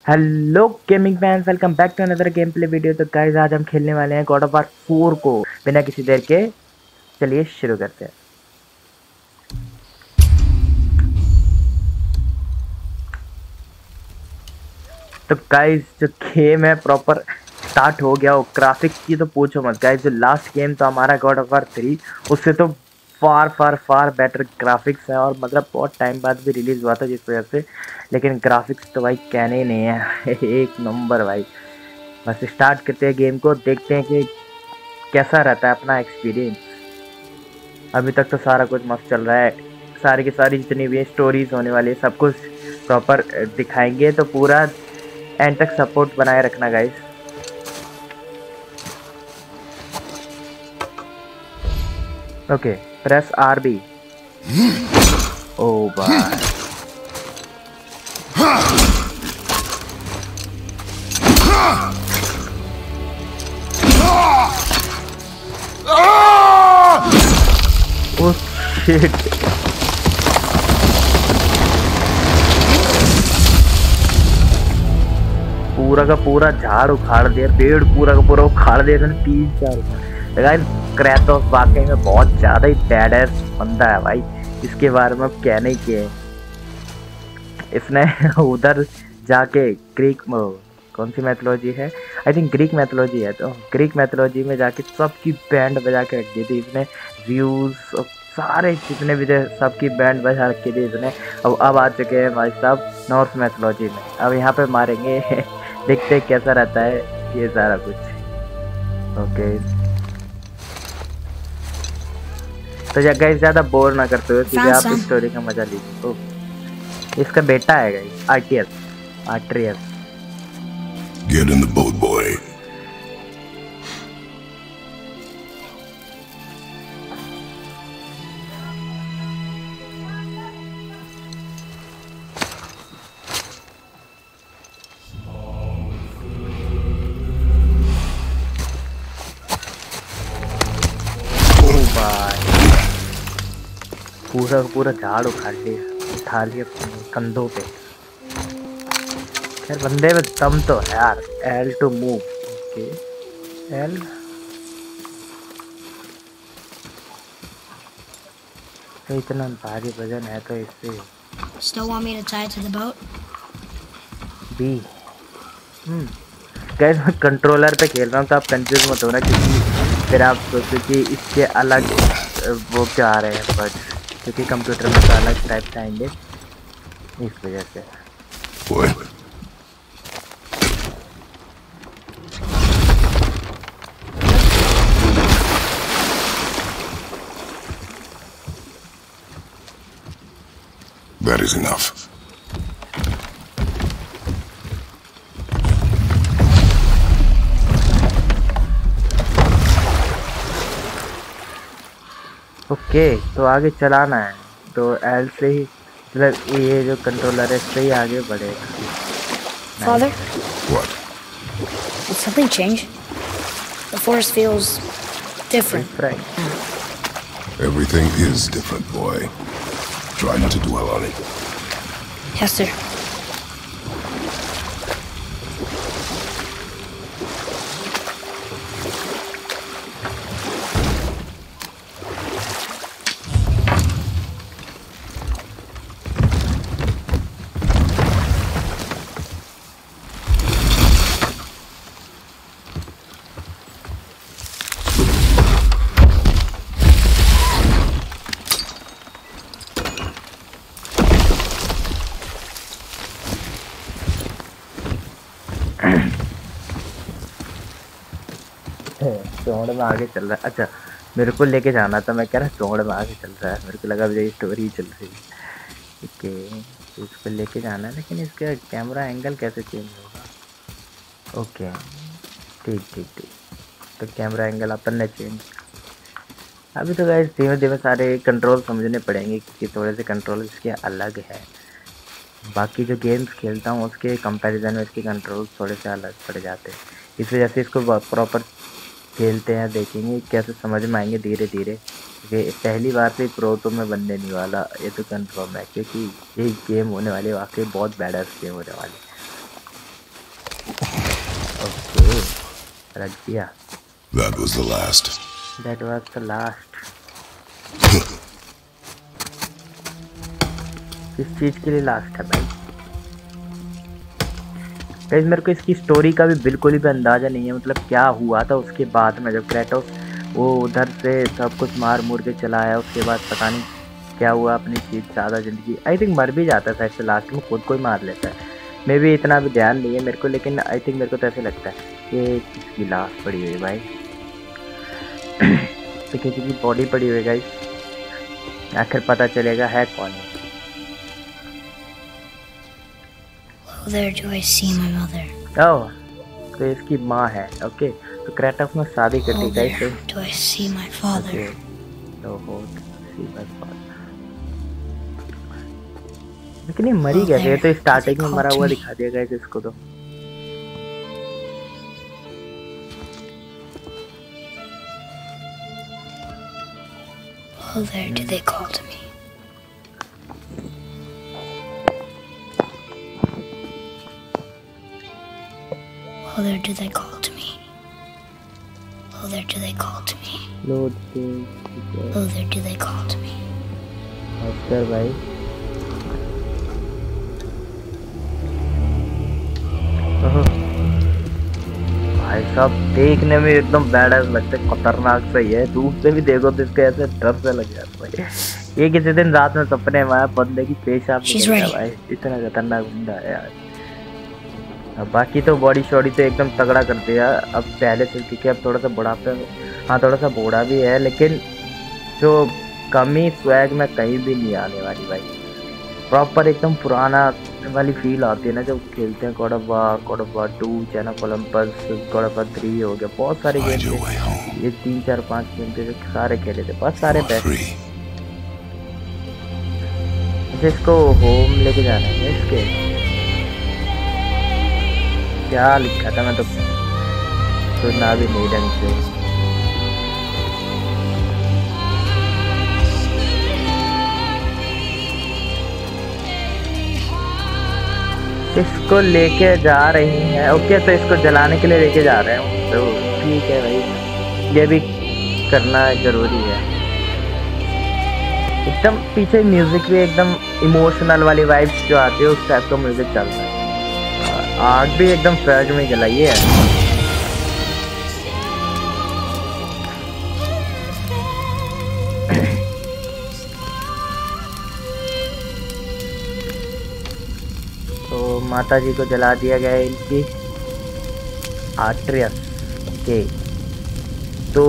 Hello gaming fans, welcome back to another game play video. तो guys आज हम खेलने वाले हैं गॉड ऑफ वार 4 को बिना किसी देर के। चलिए शुरू करते हैं। तो गाइस जो गेम है प्रॉपर स्टार्ट हो गया। और ग्राफिक्स की तो पूछो मत गाइस। जो लास्ट गेम था हमारा गॉड ऑफ वार 3, उससे तो फार फार फार बेटर ग्राफिक्स है। और मतलब बहुत टाइम बाद भी रिलीज हुआ था जिस वजह से, लेकिन ग्राफिक्स तो भाई कहने ही नहीं है। एक नंबर भाई। बस स्टार्ट करते हैं गेम को, देखते हैं कि कैसा रहता है अपना एक्सपीरियंस। अभी तक तो सारा कुछ मस्त चल रहा है। सारी की सारी जितनी भी स्टोरीज होने वाली है सब कुछ प्रॉपर दिखाएंगे। तो पूरा एंड तक सपोर्ट बनाए रखना guys. Okay, press R B. ओ भाई, ओ शिट। पूरा का पूरा झाड़ उखाड़ दिया, पेड़ पूरा का पूरा उखाड़ दिया था 3-4 गाइस। क्रेटोस वाकई में बहुत ज्यादा ही बैडएस बंदा है भाई। इसके बारे में अब कहने ही क्या है। इसने उधर जाके ग्रीक कौन सी मैथोलॉजी है, आई थिंक ग्रीक मैथोलॉजी है। तो ग्रीक मैथोलॉजी में जाके सबकी बैंड बजा के रख दी थी इसने। व्यूज सारे जितने भी थे सबकी बैंड बजा रखी थी इसने। अब आ चुके हैं भाई साहब नॉर्थ मैथोलॉजी में। अब यहाँ पे मारेंगे। देखते हैं कैसा रहता है ये सारा कुछ। ओके, तो गाइस ज्यादा बोर ना करते हुए सीधे Found आप some. स्टोरी का मजा लीजिए। इसका बेटा है गाइस, आर्टियस। Atreus. Get in the boat, boy. पूरा पूरा झाड़ उखाड़ लिया, उठा लिया कंधों पे। खैर बंदे में दम तो है यार। L to move. Okay, L. तो इतना भारी वजन है तो इससे Still want me to tie it to the boat? B. Guys मैं कंट्रोलर पे खेल रहा हूँ तो आप कंफ्यूज मत होना, क्योंकि फिर आप सोचो कि इसके अलग वो क्या आ रहे हैं बट, क्योंकि कंप्यूटर में तो अलग टाइप के आएंगे इस वजह से। Boy. That is enough. Okay, तो आगे चलाना है तो एल से ही, मतलब ये जो कंट्रोलर है इससे ही आगे बढ़ेगा। Father, What? did something change? The forest feels different. Different. Everything is different, boy. Try not to dwell on it. Yes, sir. चौड़ में आगे चल रहा है। अच्छा, मेरे को लेके जाना था, मैं कह रहा चौड़ में आगे चल रहा है, मेरे को लगा मेरी स्टोरी चल रही है। ओके, तो इसको लेके जाना है, लेकिन इसका कैमरा एंगल कैसे चेंज होगा? ओके, ठीक ठीक ठीक। तो कैमरा एंगल अपन ने चेंज। अभी तो गाइस धीमे धीमे सारे कंट्रोल समझने पड़ेंगे, क्योंकि थोड़े से कंट्रोल इसके अलग है। बाकी जो गेम्स खेलता हूँ उसके कंपैरिजन में इसके कंट्रोल थोड़े से अलग पड़ जाते हैं। इस वजह से इसको प्रॉपर खेलते हैं, देखेंगे कैसे समझ में आएंगे धीरे धीरे। क्योंकि पहली बार से प्रो तो मैं बनने नहीं वाला, ये तो कंफर्म है, क्योंकि ये गेम होने वाली वाकई बहुत बैडर गेम होने वाली। ओके रख दिया। That was the last. That was the last. किस चीज के लिए लास्ट है भाई? गाइस मेरे को इसकी स्टोरी का भी बिल्कुल भी अंदाजा नहीं है, मतलब क्या हुआ था उसके बाद में, जब क्रेटोस वो उधर से सब कुछ मार मुर के चला आया, उसके बाद पता नहीं क्या हुआ अपनी चीज ज़्यादा ज़िंदगी। आई थिंक मर भी जाता है शायद, लास्ट में खुद को ही मार लेता है। मे भी इतना भी ध्यान नहीं है मेरे को, लेकिन आई थिंक मेरे को तो ऐसे लगता है कि किसकी लाश पड़ी हुई भाई। तो किसी की बॉडी पड़ी हुई गाइस, आखिर पता चलेगा है कौन है। There do I see my mother. ओह तो इसकी माँ है। ओके तो क्रेटोस ने शादी कर दी guys. There do I see my father. लेकिन ये मरी कैसे है? तो स्टार्टिंग में मरा हुआ दिखा दिया गाइस इसको तो। Oh, there do they call to me. Oh, there do they call to me. Oh, there do they call to me. Lord, Oh, there do they call to me. Oscar भाई। भाई साहब देखने में एकदम बैडअस लगता है, खतरनाक सही है। दूर से भी देखो तो इसके ऐसे डर से लग जाता है भाई। ये किसी दिन रात में सपने में आया बंदे की पेशाब निकल गया भाई, इतना खतरनाक बंदा है यार। अब बाकी तो बॉडी शॉडी तो एकदम तगड़ा कर दिया अब पहले से, क्योंकि अब थोड़ा सा बुढ़ापे, हाँ थोड़ा सा बूढ़ा भी है, लेकिन जो कमी स्वैग में कहीं भी नहीं आने वाली भाई। प्रॉपर एकदम पुराना वाली फील आती है ना जब खेलते हैं। God of War 2, chain of Olympus, God of War 3 हो गया, बहुत सारे गेम थे ये 3, 4, 5 गेम थे जो सारे खेले थे, बहुत सारे बेस्ट। इसको होम लेके जाना है इसके, क्या लिखा था मैं तो सुना भी नहीं ढंग से। इसको लेके जा रही हैं। ओके तो इसको जलाने के लिए लेके जा रहे हैं, तो ठीक है भाई, ये भी करना जरूरी है। एकदम पीछे म्यूजिक भी एकदम इमोशनल वाली वाइब्स जो आती है उस टाइप का म्यूजिक चल रहा है। आग भी एकदम फ्रेश में जलाई है। तो माता जी को जला दिया गया है इनकी आट्रियस। ओके तो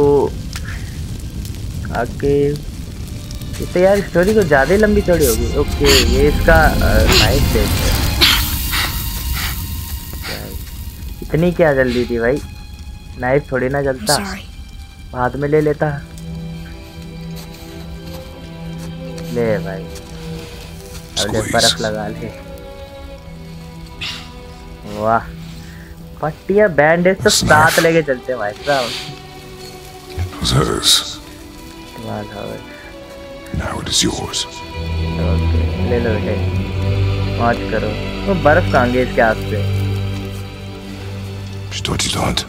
आगे तो यार स्टोरी को ज़्यादा ही लंबी चौड़ी होगी। ओके ये इसका नाइट डेट है। इतनी क्या जल्दी थी भाई, नाइफ थोड़ी ना जलता, बाद में ले लेता। ले भाई अब ले बर्फ लगा ले। वाह पट्टिया बैंडेज तो साथ लेके चलते भाई साहब। Now it is yours. Okay ले लो ले, मौज करो। वो बर्फ कहाँ गई इसके हाथ से? Что делать?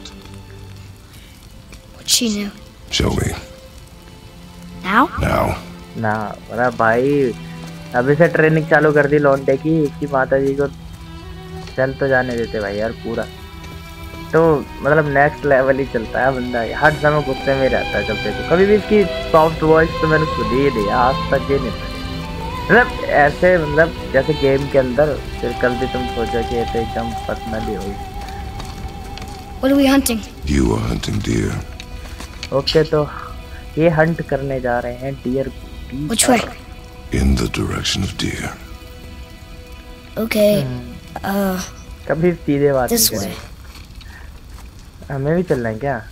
What she knew. Shall we? Now? Now. ना अरे भाई अभी से ट्रेनिंग चालू कर दी लौंडे की, इसकी माता जी को चल तो जाने देते भाई यार पूरा। तो मतलब नेक्स्ट लेवल ही चलता है बंदा, हर समय गुस्से में रहता है जब देखो। कभी भी इसकी सॉफ्ट वॉइस तो मैंने सुनी ही नहीं आज तक, ये नहीं मतलब ऐसे मतलब जैसे गेम के अंदर। फिर कल भी तुम सोचो कि ये तो एकदम पर्सनली होगी। What are we hunting? You are hunting deer. Okay तो ये हंट करने जा रहे हैं deer. Which way? In the direction of deer. Okay. कभी सीधे बात This नहीं way. करें। हमें भी चलना है क्या?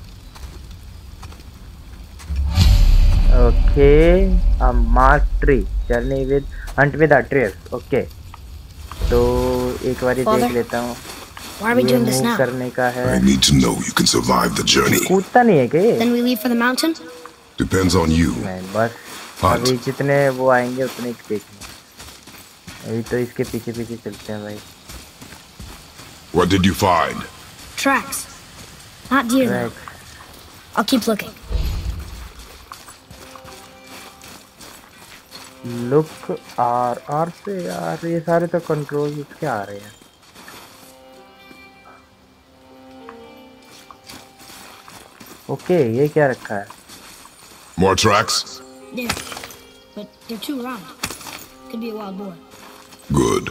Okay mark tree journey with hunt with Atreus. Okay तो एक बार देख लेता हूँ। Why are we doing this now? करने का है। I need to know you can survive the journey. कूदता नहीं है क्या? Then we leave for the mountain? Depends on you. नहीं बस अभी जितने वो आएंगे उतने ही देखना। अभी तो इसके पीछे पीछे चलते हैं भाई। What did you find? Tracks. Not deer though. Tracks. I'll keep looking. Look R से यार ये सारे तो कंट्रोल इसके आ रहे हैं। ओके ये क्या रखा है? More tracks? There. But they're too round. Could be a wild boar. Good.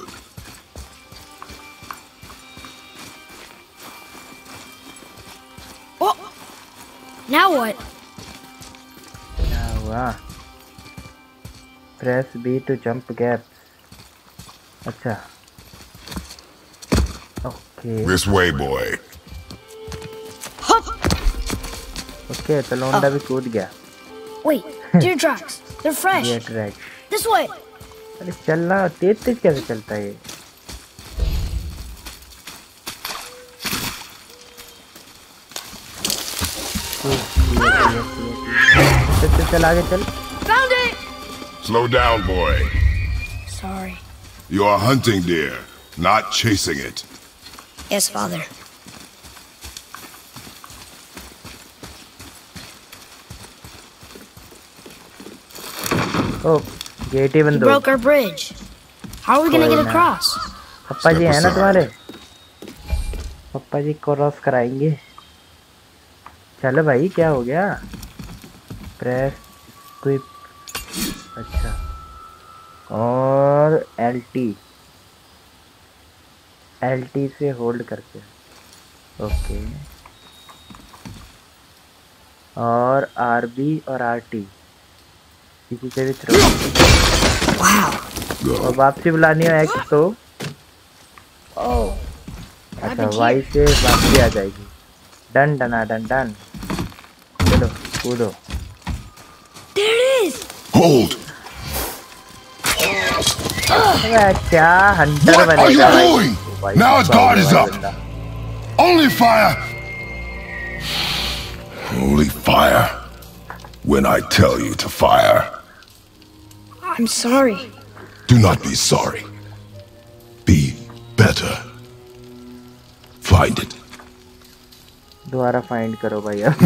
Oh! Now what? क्या हुआ? Press B to jump gaps. अच्छा okay This way, boy. Okay तो लोंडा भी कूद गया। Wait, deer tracks. They're fresh. ये track This way. अरे चलना तेज तेज कैसे चलता है ये? चल चल आगे चल। Found it. Slow down, boy. Sorry. You are hunting deer, not chasing it. Yes, Father. Oh get ही You बंद हो। broke our bridge. How are we gonna get कोई ना। across? पप्पा जी है ना Step aside. तुम्हारे? पप्पा जी क्रॉस कराएंगे। चलो भाई क्या हो गया? Press quick. अच्छा और एल टी से होल्ड करके। ओके और आर बी और आर टी किसी से भी थ्रो। Wow. और वापसी बुलानी हो एक्स तो Oh. अच्छा वाई से वापसी आ जाएगी। डन डना डन डन। चलो कूदो। There it is. Hold! क्या हंटर What are बनेगा you भाई? doing? भाई Now his साहब, guard is भाई up. बंदा। Only fire! Only fire when I tell you to fire. I'm sorry. Do not be sorry. Be better. Find it. दोबारा find करो भाई अब।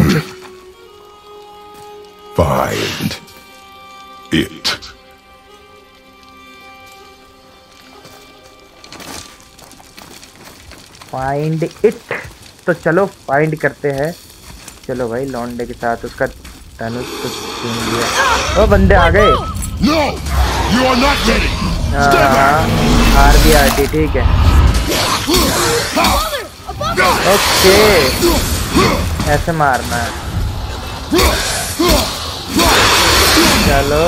Find it. Find it. तो चलो फाइंड करते हैं। चलो भाई लौंडे के साथ उसका धनुष तो छीन लिया। ओ बंदे आ गए। No! You are not ready! R B R T ठीक है। ओके ऐसे मारना है। चलो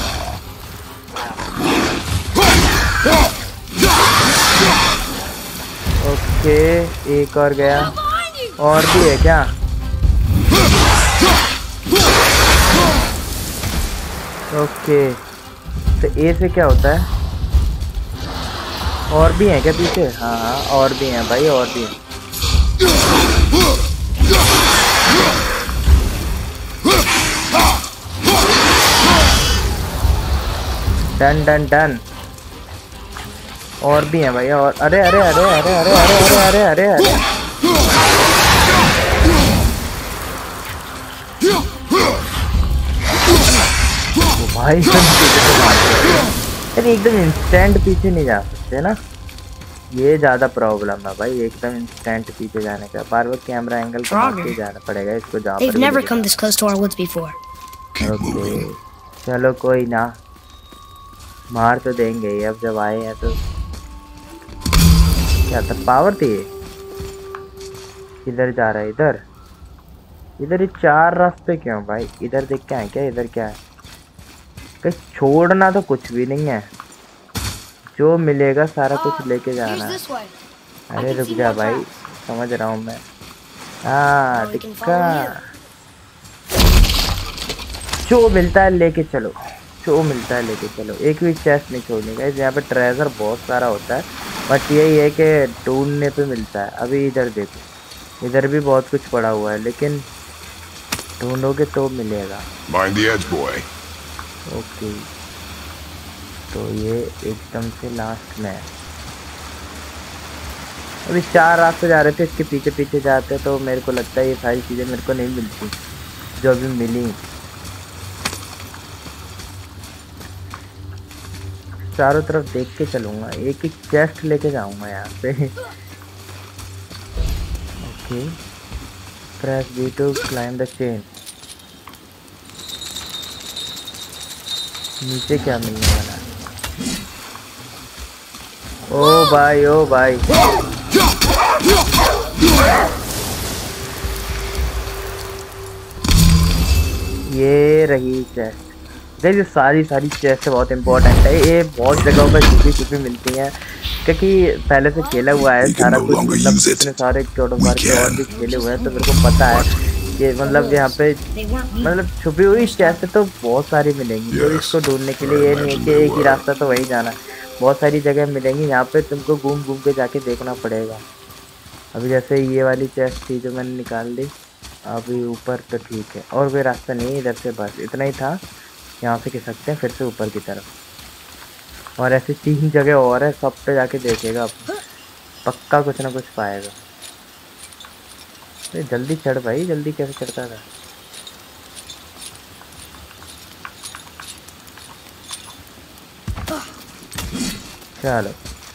ओके एक और गया। और भी है क्या? ओके तो ए से क्या होता है? और भी हैं क्या पीछे? हाँ हाँ और भी हैं भाई और भी हैं। डन डन डन। और भी हैं भाई और अरे अरे अरे अरे अरे अरे अरे अरे अरे अरे भाई सब पीछे से मारते हैं। अरे एकदम इंस्टेंट पीछे नहीं जा सकते ना, ये ज्यादा प्रॉब्लम है भाई। एकदम इंस्टेंट पीछे जाने का बार बार कैमरा एंगल के जाना पड़ेगा इसको जहाँ पर They've भी never लेके come this close to our woods before. Keep okay moving. चलो कोई ना, मार तो देंगे ही अब जब आए हैं तो। क्या था पावर थी? इधर जा रहा है इधर इधर। ये चार रास्ते क्यों भाई? इधर देख के आए क्या? इधर क्या है? कहीं छोड़ना तो कुछ भी नहीं है, जो मिलेगा सारा कुछ लेके जाना है। way. अरे रुक जा भाई, समझ रहा हूँ मैं। हाँ we can दिक्का follow जो मिलता है लेके चलो, जो मिलता है लेके चलो। एक भी चेस्ट नहीं छोड़ने का। यहाँ पे ट्रेजर बहुत सारा होता है, बट यही है कि ढूंढने पे मिलता है। अभी इधर देखो, इधर भी बहुत कुछ पड़ा हुआ है, लेकिन ढूंढोगे तो मिलेगा। Mind the edge, boy. Okay तो ये एकदम से लास्ट में है। अभी 4 रास्ते जा रहे थे, इसके पीछे पीछे जाते तो मेरे को लगता है ये सारी चीज़ें मेरे को नहीं मिलती जो अभी मिली। चारों तरफ देख के चलूँगा, एक एक चेस्ट लेके जाऊँगा यहाँ से। Okay, press B to climb the chain। नीचे क्या मिलने वाला है? ओ भाई, ओ भाई, ये रही चेस्ट। ये सारी चेस्ट बहुत इंपॉर्टेंट है, ये बहुत जगहों पर छुपी मिलती हैं क्योंकि पहले से खेला हुआ है सारा कुछ, मतलब इतने सारे और भी खेले हुए हैं तो मेरे को पता है कि मतलब यहाँ पे मतलब छुपी हुई चेस्ट तो बहुत सारी मिलेंगी। तो इसको ढूंढने के लिए ये नहीं है कि एक ही रास्ता तो वही जाना, बहुत सारी जगह मिलेंगी, यहाँ पे तुमको घूम घूम के जाके देखना पड़ेगा। अभी जैसे ये वाली चेस्ट थी जो मैंने निकाल ली, अभी ऊपर तो ठीक है, और कोई रास्ता नहीं है इधर से, बस इतना ही था। यहाँ से खिसकते हैं फिर से ऊपर की तरफ, और ऐसे 3 जगह और है, सब पे जाके देखेगा पक्का कुछ ना कुछ पाएगा। अरे जल्दी चढ़ भाई, जल्दी कैसे चढ़ता था? चलो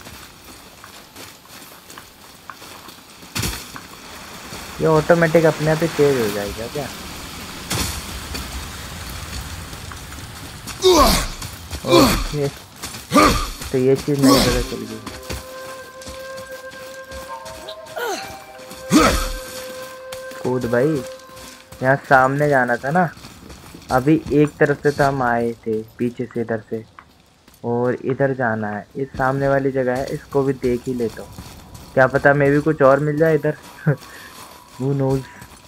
ये ऑटोमेटिक अपने आप ही तेज हो जाएगा क्या? ओके, तो ये चीज नहीं पता चल गई। कूद भाई, यहाँ सामने जाना था ना। अभी एक तरफ से तो हम आए थे, पीछे से इधर से, और इधर जाना है। इस सामने वाली जगह है, इसको भी देख ही लेता हूँ, क्या पता मैं भी कुछ और मिल जाए इधर। Who knows?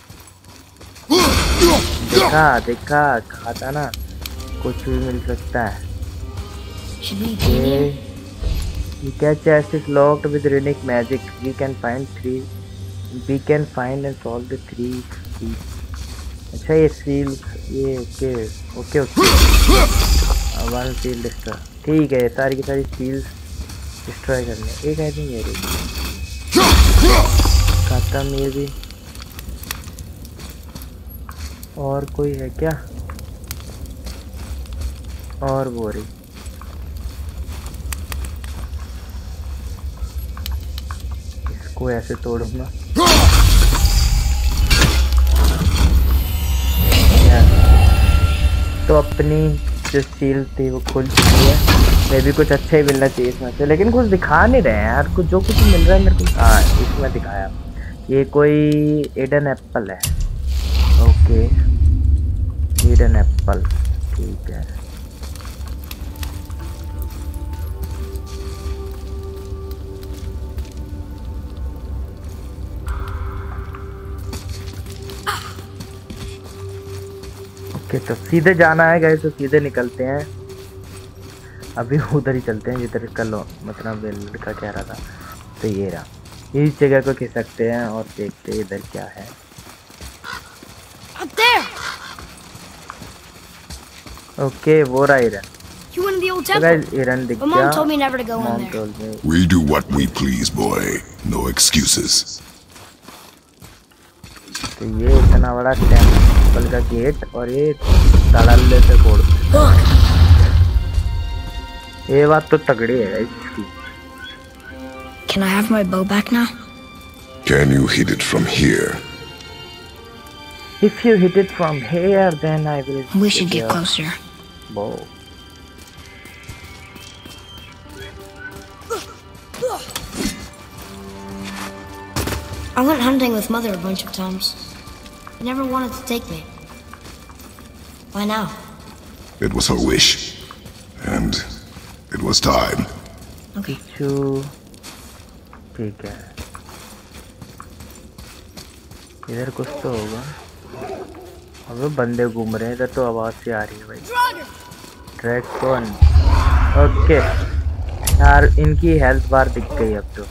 देखा खाता ना, कुछ भी मिल सकता है। ये क्या chest is locked with runic magic. We can find and solve the 3 keys. अच्छा ये सील, ये ओके 1 सील डिस्ट्रॉय, ठीक है। सारी की सारी सील्स डिस्ट्रॉय करने, एक आई थिंक ये रही खत्म ये भी। और कोई है क्या? और बोरी, इसको ऐसे तोड़ूंगा। तो अपनी जो सील थी वो खुल चुकी है, मैं भी कुछ अच्छा ही मिलना चाहिए इसमें से, लेकिन कुछ दिखा नहीं रहे हैं यार। कुछ जो कुछ मिल रहा है मेरे को, हाँ इसमें दिखाया, ये कोई एडन एप्पल है। ओके एडन एप्पल, ठीक है। ओके तो सीधे जाना है गाइस, तो सीधे निकलते हैं। अभी उधर ही चलते हैं जिधर कल मतलब लड़का कह रहा था। तो ये रहा, इस जगह को खिसकते हैं और देखते हैं इधर क्या है। ओके वो रहा हिरन। हिरन दिख गया। We do what we please, boy. No excuses. तो ये इतना बड़ा टेम्पल का गेट और ये तड़ल्ले से तोड़, ये बात तो तगड़ी है इसकी। Can I have my bow back now? Can you hit it from here? If you hit it from here, then I will. We should get closer. Bow. I went hunting with Mother a bunch of times. She never wanted to take me. Why now? It was her wish. And it was time. Okay. ठीक है, इधर कुछ तो होगा। अबे बंदे घूम रहे हैं इधर, तो आवाज से आ रही है भाई। ड्रैगन, ओके यार इनकी हेल्थ बार दिख गई अब तो।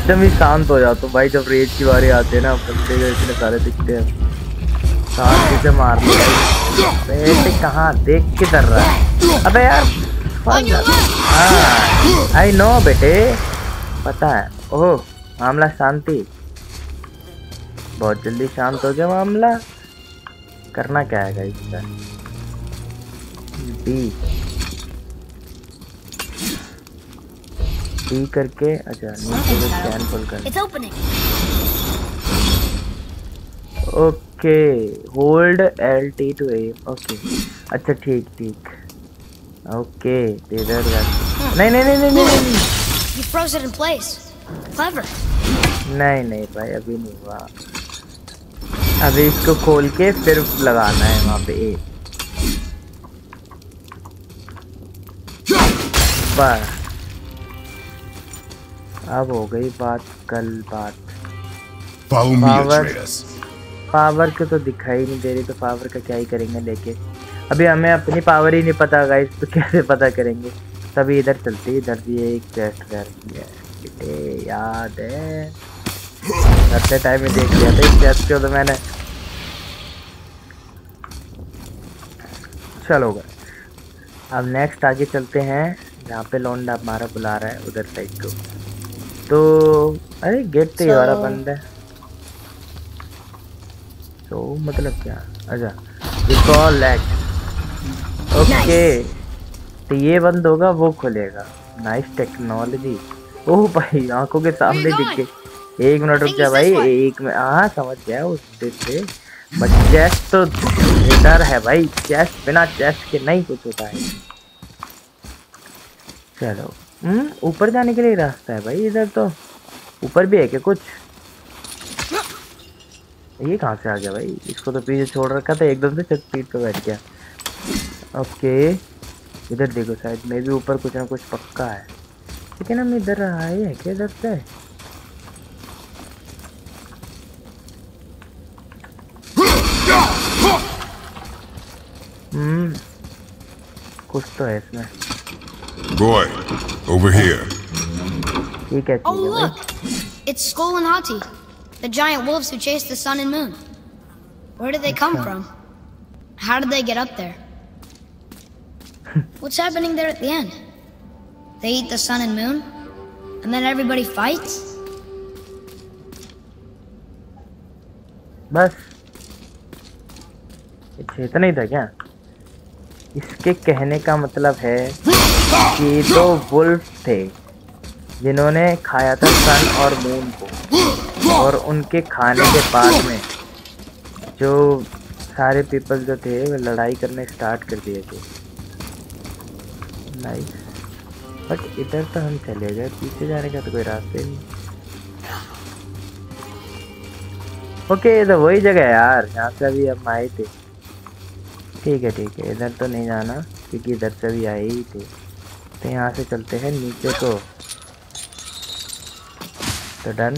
एकदम ही शांत हो जाता हूँ भाई जब रेड की बारी आती है ना, बंदे इतने सारे दिखते हैं, शांति से मार लो। बेटे कहाँ देख के डर रहा है? अबे यार हाँ आई नो बेटे, पता है। ओह मामला शांति, बहुत जल्दी शांत हो गया मामला। करना क्या है गाइस? डी करके, अच्छा नीचे से स्कैन पुल कर। Okay hold LT to aim. Okay अच्छा ठीक ठीक ओके इधर नहीं नहीं नहीं नहीं नहीं You froze it in place. Clever. नहीं नहीं भाई अभी नहीं हुआ, अभी इसको खोल के फिर लगाना है वहाँ पे ए। बस अब हो गई बात, कल बात। पावर के तो दिखाई नहीं दे रही, तो पावर का क्या ही करेंगे लेके। अभी हमें अपनी पावर ही नहीं पता गाइस, तो कैसे पता करेंगे? तभी इधर चलते, इधर भी एक चेस्ट है, याद है करते टाइम में देख लिया था इस चेस्ट को तो मैंने। चलो अब नेक्स्ट आगे चलते हैं, जहाँ पे लौंडा हमारा बुला रहा है उधर साइड को। तो अरे गेट तो ये वाला बंद है, तो मतलब क्या? अच्छा रिकॉल एक्ट, ओके तो ये बंद होगा वो खुलेगा। Nice technology. ओह भाई आंखों के सामने दिख गए। एक मिनट रुक जा भाई, एक में हाँ समझ गया उस से। बट चेस्ट तो बेटर है भाई, चेस्ट बिना चेस्ट के नहीं कुछ होता है। चलो ऊपर जाने के लिए रास्ता है भाई, इधर तो ऊपर भी है क्या कुछ? ये कहाँ से आ गया भाई? इसको तो पीछे छोड़ रखा था, एकदम से छत पीठ पे बैठ गया। ओके इधर देखो शायद में भी ऊपर कुछ ना कुछ पक्का है, लेकिन हम इधर आए हैं क्या इधर से? कुछ तो है इसमें। Boy, over here. ठीक है। Oh look, it's Skull and Hati, the giant wolves who chase the sun and moon. Where did they come from? How did they get up there? What's happening there at the end? They eat the sun and moon, and then everybody fights? बस इतना ही था क्या? इसके कहने का मतलब है कि दो वुल्फ थे जिन्होंने खाया था सन और मून को, और उनके खाने के बाद में जो सारे पीपल जो थे वो लड़ाई करने स्टार्ट कर दिए थे। नाइस, बट इधर तो हम चले गए, पीछे जाने का तो कोई रास्ते नहीं। ओके ये तो वही जगह है यार यहाँ से अभी हम आए थे। ठीक है इधर तो नहीं जाना क्योंकि इधर से भी आए ही थे, तो यहाँ से चलते हैं नीचे को। तो डन।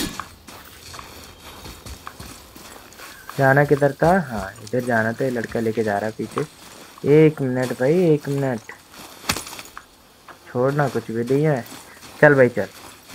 जाना किधर था? हाँ इधर जाना था, ये लड़का लेके जा रहा है पीछे। एक मिनट भाई, एक मिनट, छोड़ना कुछ भी नहीं है। चल भाई चल।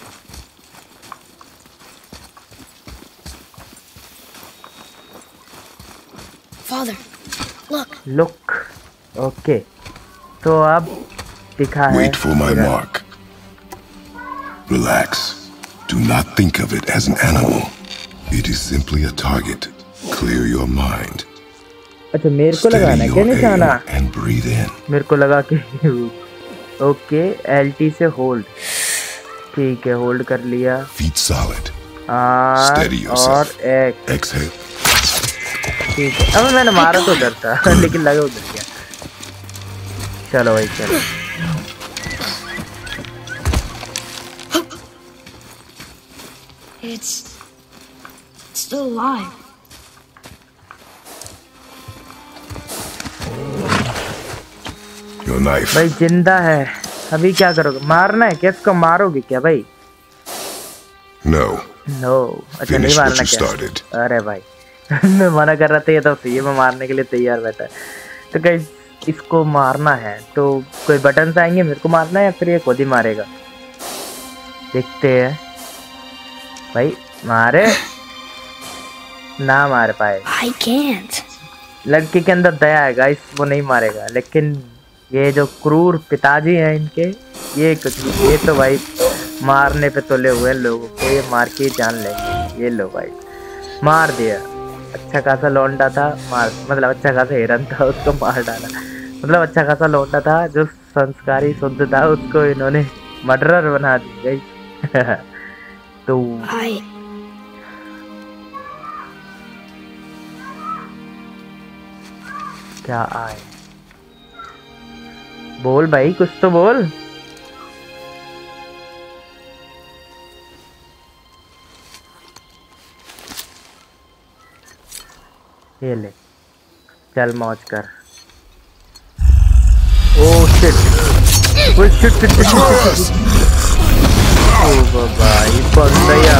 Father, look. ओके तो अब दिखा है। Wait for my mark. Relax. Do not think of it as an animal. It is simply a target. Clear your mind. अच्छा मेरे को लगाना है क्या निशाना? And breathe in. मेरे को लगा के ओके LT से होल्ड। ठीक है होल्ड कर लिया। Feet solid. Steady yourself. और exhale. ठीक है, अब मैंने मारा तो उधर था लेकिन लगा उधर गया। चलो भाई चलो। It's still alive. Your knife. भाई जिंदा है। अभी क्या करोगे? मारना है क्या इसको? मारोगे क्या भाई? No. अच्छा नहीं मारना क्या? अरे भाई मैं मना कर रहा था, ये तो सही मैं मारने के लिए तैयार बैठा है। तो गाइस इसको मारना है तो कोई बटन आएंगे, मेरे को मारना है या फिर ये खुद ही मारेगा? देखते हैं। भाई मारे ना मार पाए। I can't. लड़के के अंदर दया है गाइस, वो नहीं मारेगा। लेकिन ये जो क्रूर पिताजी हैं इनके, ये कुछ नहीं। ये तो भाई मारने पे तुले हुए लोगों को, ये मार के ही जान लेंगे। ये लो भाई मार दिया। अच्छा खासा लौंडा था, मार मतलब अच्छा खासा हिरन था, उसको मार डाला। मतलब अच्छा खासा लौंडा था जो संस्कारी शुद्ध था, उसको इन्होंने मर्डरर बना दी गई। तो क्या आए? बोल भाई कुछ तो बोल। ये ले चल मौज कर। Oh shit, oh shit shit shit. ओ भाई बंदैया।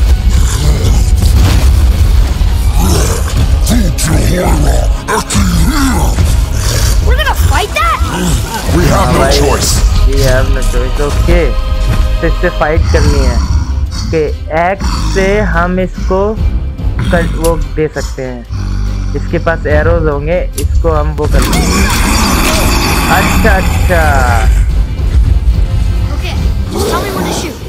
We're gonna fight that? We have no choice. We have no choice. Okay. तो इससे फाइट करनी है कि एक्स से हम इसको वो दे सकते हैं। इसके पास एरोज होंगे, इसको हम वो कर लेंगे। अच्छा अच्छा। Okay, just tell me when to shoot.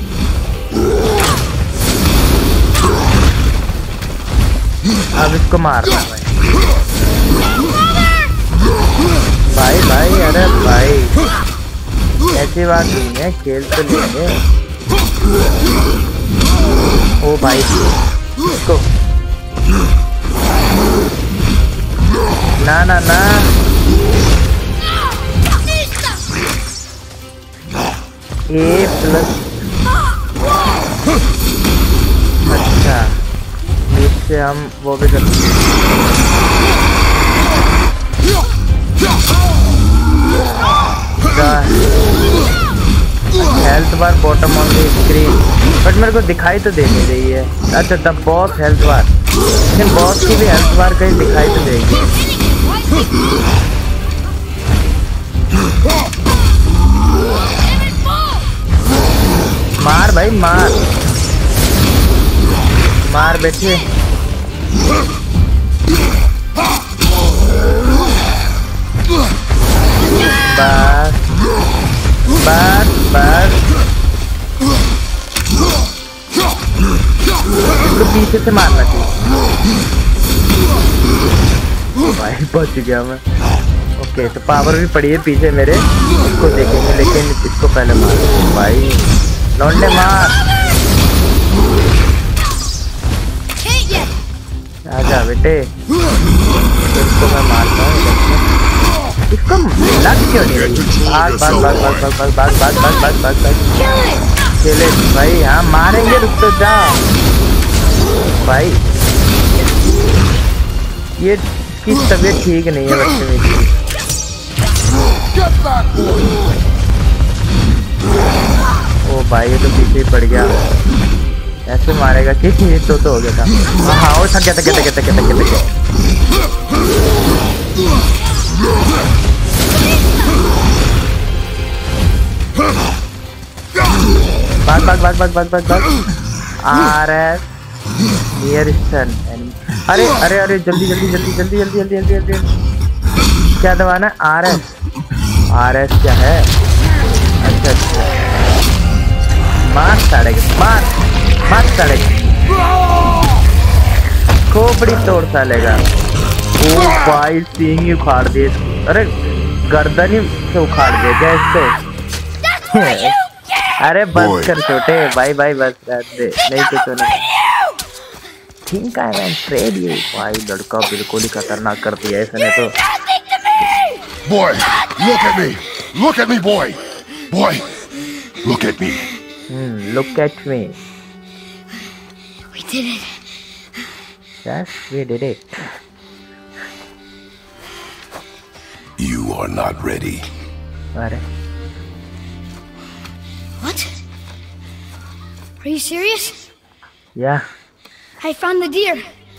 अब इसको मारना भाई। भाई अरे भाई ऐसी बात नहीं है, खेल तो लेंगे। ओ भाई इसको ना ना ना। A plus. अच्छा इससे हम वो भी कर health bar bottom on the screen, but मेरे को दिखाई तो दे नहीं रही है। अच्छा द बॉस हेल्थ बार, लेकिन बॉस की भी हेल्थ बार कहीं दिखाई तो देगी। मार भाई मार मार बेटे। बस बस बस इसको पीछे से मारना चाहिए। भाई बच गया मैं। ओके तो पावर भी पड़ी है पीछे मेरे, इसको देखेंगे लेकिन इसको पहले मार भाई। लौंडे मार। आजा बेटे, इसको मैं मारता हूँ। इसको लग क्यों नहीं रही? भाग भाग भाग भाग भाग भाग भाग भाग भाग भाग भाग। चले भाई, हाँ मारेंगे, रुक तो जा भाई। ये की तबीयत ठीक नहीं है बच्चे मेरी। ओ भाई ये तो पीछे ही पड़ गया। ऐसे मारेगा कि ये तो हो गया था। हाँ वो थक गया थक गया थक गया थक गया थक गया। भाग भाग भाग भाग भाग भाग भाग। RS near stun. अरे अरे अरे जल्दी जल्दी जल्दी जल्दी जल्दी जल्दी जल्दी जल्दी। क्या दबाना है? RS क्या है? अच्छा अच्छा मार साड़ेगा, मार मार साड़ेगा, खोपड़ी तोड़ सालेगा। ओ भाई सींग ही उखाड़ दिए। अरे गर्दन ही से उखाड़ दिया क्या इससे? अरे बस कर छोटे भाई भाई बस कर दे, नहीं तो नहीं। ठीक है मैं ट्रेड ये भाई लड़का बिल्कुल ही खतरनाक कर दिया इसने तो। Boy, look at me. Look at me, boy. Boy, look at me. Look at me. We did it. Yes, we did it. You are not ready. What? What? Are you serious? Yeah. I found the deer.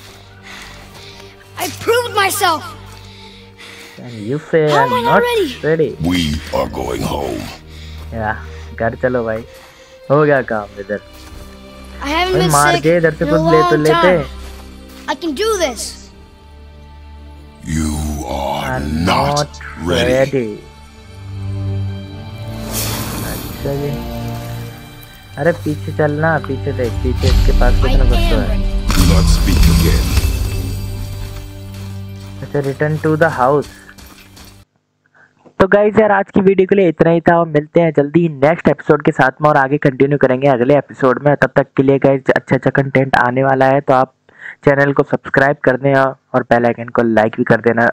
I proved myself. And you say How I'm am I not not ready. We are going home. Yeah. घर चलो भाई, हो गया काम इधर। I haven't भाई been मार sick के इधर से in a कुछ ले तो long लेते। time. I can do this. You are I'm not ready. अच्छा जी, अरे पीछे चलना, पीछे देख, पीछे इसके पास I कितना am गुस्सा है। ready. Do not speak again. अच्छा, रिटर्न टू द हाउस। तो गाइस यार आज की वीडियो के लिए इतना ही था, और मिलते हैं जल्दी नेक्स्ट एपिसोड के साथ में, और आगे कंटिन्यू करेंगे अगले एपिसोड में। तब तक के लिए गाइस अच्छा अच्छा कंटेंट आने वाला है, तो आप चैनल को सब्सक्राइब कर दें और बेल आइकन को लाइक भी कर देना।